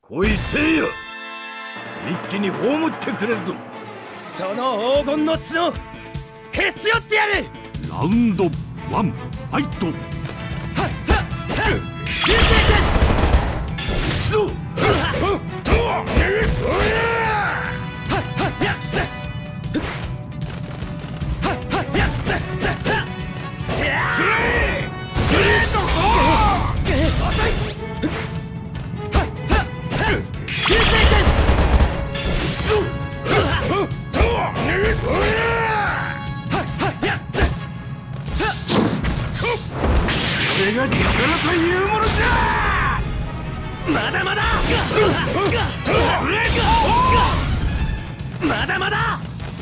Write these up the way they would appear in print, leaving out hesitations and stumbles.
おいせいや、一気に葬ってくれるぞ。 その黄金の角へし折ってやる。 ラウンド1、ファイト。 はっはっ流星そう。これが力というものじゃ。 まだまだまだまだ。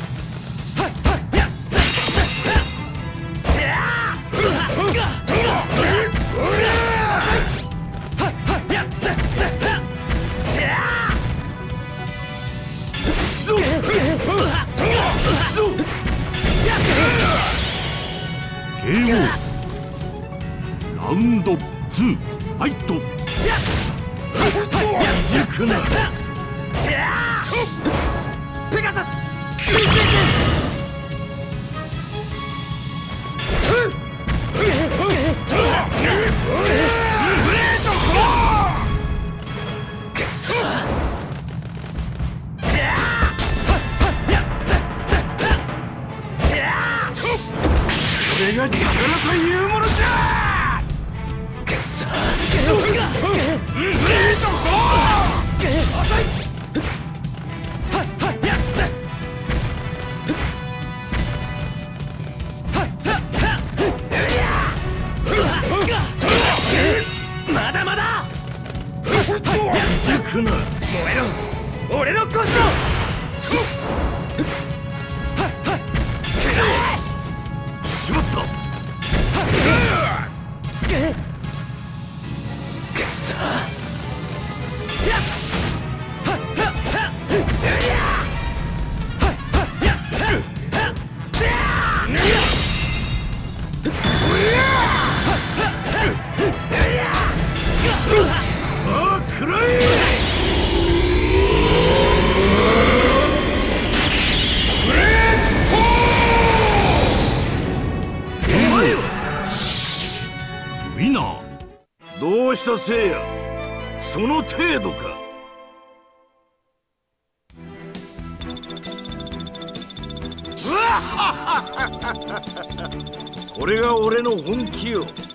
KO。ラウンド2、ファイト。 熟な。 ペガサスこれが力というものじゃ。 まだまだ。 熟な。 燃えろ俺のコスト。 しまった。 ウィナー。 どうしたせいや、その程度か。これが俺の本気よ。